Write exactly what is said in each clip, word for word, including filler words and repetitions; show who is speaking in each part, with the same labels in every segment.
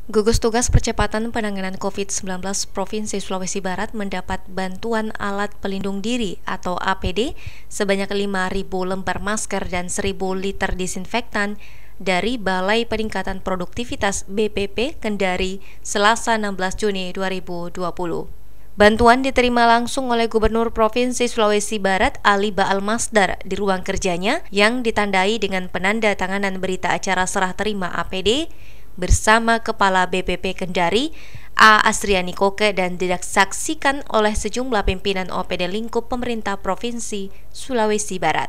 Speaker 1: Gugus Tugas Percepatan Penanganan covid sembilan belas Provinsi Sulawesi Barat mendapat bantuan alat pelindung diri atau A P D sebanyak lima ribu lembar masker dan seribu liter disinfektan dari Balai Peningkatan Produktivitas B P P Kendari Selasa enam belas Juni dua ribu dua puluh. Bantuan diterima langsung oleh Gubernur Provinsi Sulawesi Barat Ali Baal Masdar di ruang kerjanya yang ditandai dengan penanda tanganan berita acara serah terima A P D bersama Kepala B P P Kendari A. Asriani Koke dan disaksikan oleh sejumlah pimpinan O P D lingkup pemerintah Provinsi Sulawesi Barat.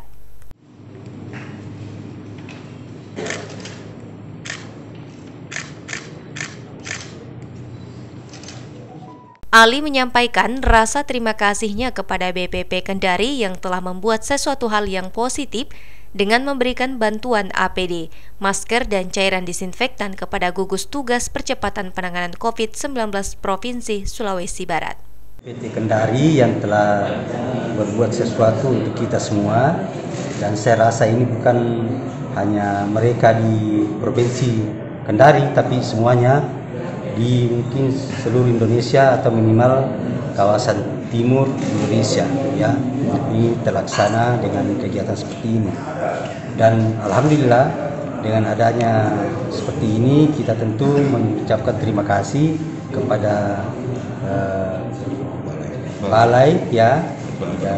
Speaker 1: Ali menyampaikan rasa terima kasihnya kepada B P P Kendari yang telah membuat sesuatu hal yang positif dengan memberikan bantuan A P D, masker dan cairan disinfektan kepada Gugus Tugas Percepatan Penanganan covid sembilan belas Provinsi Sulawesi Barat.
Speaker 2: P T Kendari yang telah berbuat sesuatu untuk kita semua, dan saya rasa ini bukan hanya mereka di Provinsi Kendari, tapi semuanya di mungkin seluruh Indonesia atau minimal kawasan timur Indonesia, ya. Ini terlaksana dengan kegiatan seperti ini, dan alhamdulillah dengan adanya seperti ini kita tentu mengucapkan terima kasih kepada uh, balai ya dan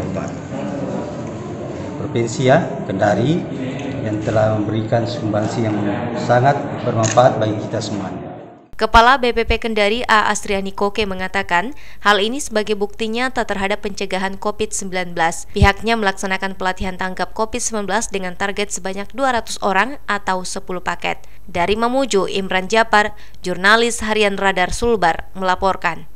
Speaker 2: provinsi ya Kendari yang telah memberikan sumbangsi yang sangat bermanfaat bagi kita semuanya.
Speaker 1: Kepala B P P Kendari A. Asriani Koke mengatakan hal ini sebagai bukti nyata terhadap pencegahan covid sembilan belas. Pihaknya melaksanakan pelatihan tanggap covid sembilan belas dengan target sebanyak dua ratus orang atau sepuluh paket. Dari Mamuju, Imran Japar, jurnalis harian Radar Sulbar, melaporkan.